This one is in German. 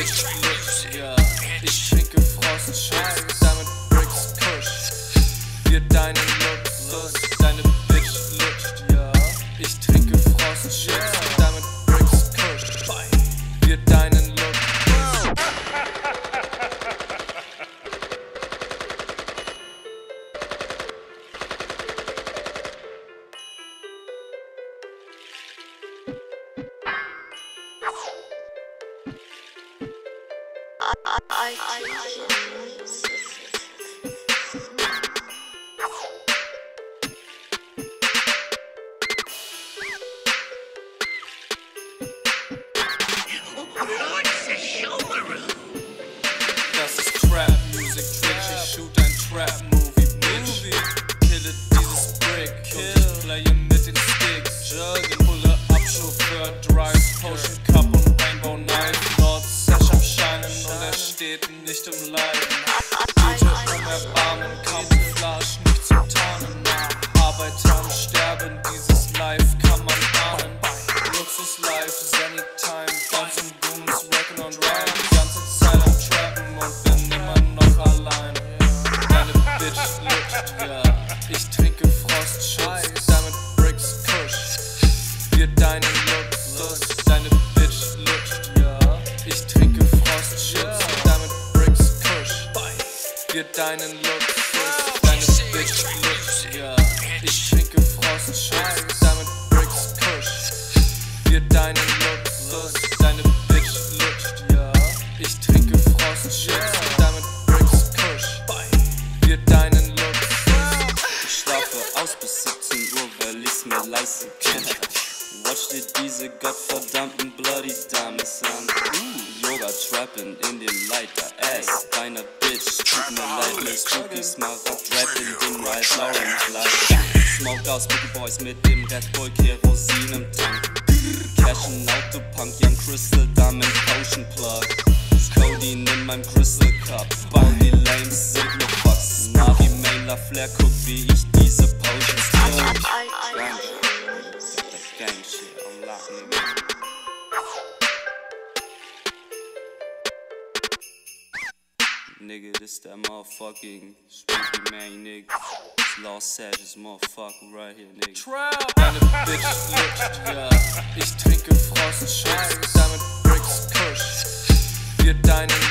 Bitch lutscht, ja. Ich trinke Frostschutz, damit Bricks Kusch. Wir deinen Luxus, deine Bitch lutscht, ja. Ich trinke Frostschutz, damit Bricks Kusch. Wir deinen Luxus. Das ist Trap Music, Twitch, ich shoot ein Trap Movie, Bitch. Kille dieses Brick und ich playe mit den Sticks. Pulle ab, Chauffeur, Drives, Potion Cup und Rainbow Knife. Dort Sash am Scheinen und er steht nicht im Leiden. Biete um Erbarmen, Camouflage, nicht zum Tarnen. Arbeiter am Sterben, dieses Life kann man ahnen. Luxus Life, Zenny Time, Guns und Goons, Racken und Rhyme. Die ganze Zeit am Trappen und bin immer noch allein. Deine Bitch lutscht, ja. Ich trinke Frostschutz, damit Bricks Kusch. Wir deinen Luxus, deine Bitch lutscht, ja. Ich trinke Frostschutz, damit Bricks Kusch. Wir deinen Luxus, deine Bitch lutscht, ja. Ich trinke Frostschutz, damit Bricks Kusch. Wir deinen Luxus, deine Bitch lutscht, ja. Ich trinke Frostschutz, damit Bricks Kusch. Wir deinen Luxus. Ich schlafe aus bis 17 Uhr, weil ich's mir leisten kann. Watch dir diese gottverdammten Bloody Diamonds an. Yoga trappin' in den Leiter Ass deiner Bitch. Tut mir leid, Miss Spooky Smaragd Rap in den Ralph Lauren Kleid. Smoked aus Boogie Boys mit dem Red Bull Kerosin im Tank. Cashin' Autopunk, Young Crystal Diamond Potion Plug. Codeine in meinem Crystal Cup. Bau die Lames sind nur Fucks. Navi Mailer Flair, guck wie ich diese Potions kill. Gang shit, I'm locked, nigga. Nigga, this that motherfucking Spooky Man, nigga. This Lost Savages motherfucker right here, nigga. Trap. Deine Bitch lutscht, ja. Ich trinke Frostschutz, damit Bricks Kusch. Wir deinen